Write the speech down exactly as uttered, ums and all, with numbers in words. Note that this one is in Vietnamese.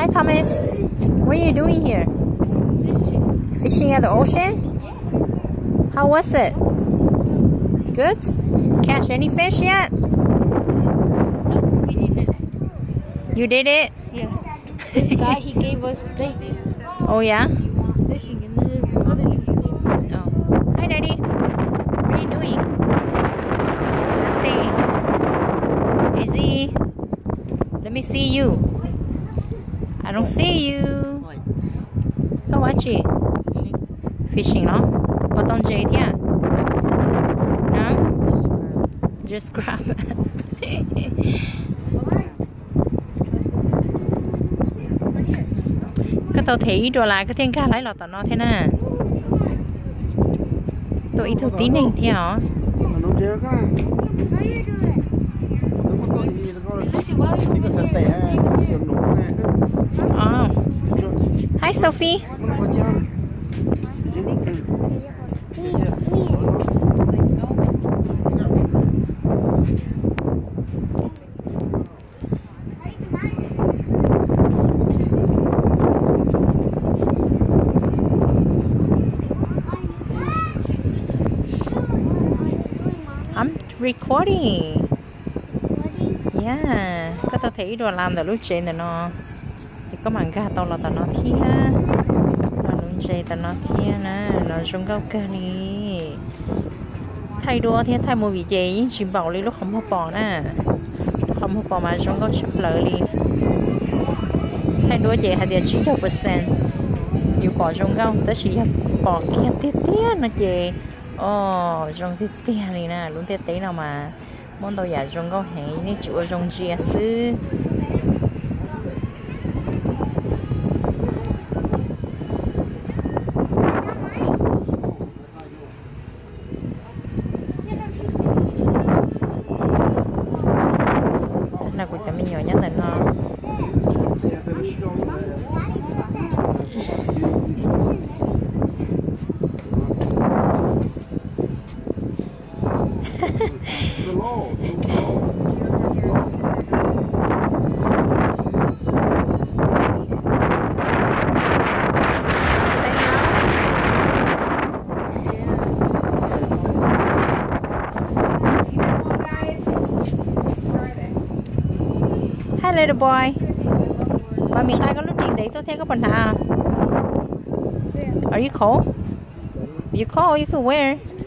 Hi Thomas, what are you doing here? Fishing. Fishing at the ocean? Yes. How was it? Good? Catch any fish yet? No, we didn't. You did it? Yeah. This guy, he gave us bait. Oh yeah? Fishing, and then there's another dude. Oh. Hi Daddy. What are you doing? Nothing. Izzy. Let me see you. I don't see you. Có quá chị? Fishing nó. Có tôm gì thế à? No? Just grab. Cái tàu thấy đồ lại cái thiên ca lấy lọt tao nó thế nè. Tôi ý thức tí này thế hả? Oh. Hi Sophie. I'm recording. Yeah, cái tao thấy đồ làm từ lúc trên rồi nó thì có mảng gà tao là tao nó thia là lúc trên tao nó thia nè nó trong gạo cà đi thay đua thì thay một vị gì chỉ bảo đi lúc không có bỏ nè không có bỏ mà trong gạo chụp lợi đi thay đua gì hay là chỉ một percent nhiều bỏ trong gạo tới chỉ bỏ kia tiết tiết nó chị ồ trong tiết tiết này nè luôn tiết tí nào mà món đồ giả trong gạo hay ní chịu trong chia sư là của mình nhỏ nhất là nó Hi little boy. Bà miệng ai có lúc trình đấy tôi thấy có phần hả? Are you cold? You cold? You can wear.